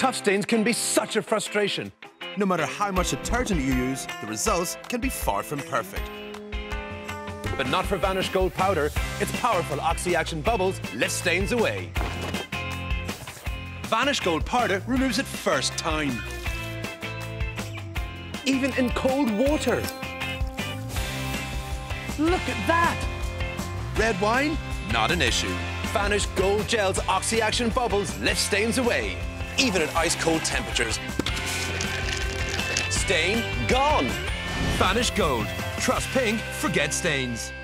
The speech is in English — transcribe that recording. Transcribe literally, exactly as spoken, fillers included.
tough stains can be such a frustration. No matter how much detergent you use, the results can be far from perfect. But not for Vanish Gold Powder. Its powerful oxy-action bubbles lift stains away. Vanish Gold Powder removes it first time. Even in cold water. Look at that! Red wine? Not an issue. Vanish Gold Gel's oxy-action bubbles lift stains away, even at ice-cold temperatures. Stain gone. Vanish Gold. Trust pink, forget stains.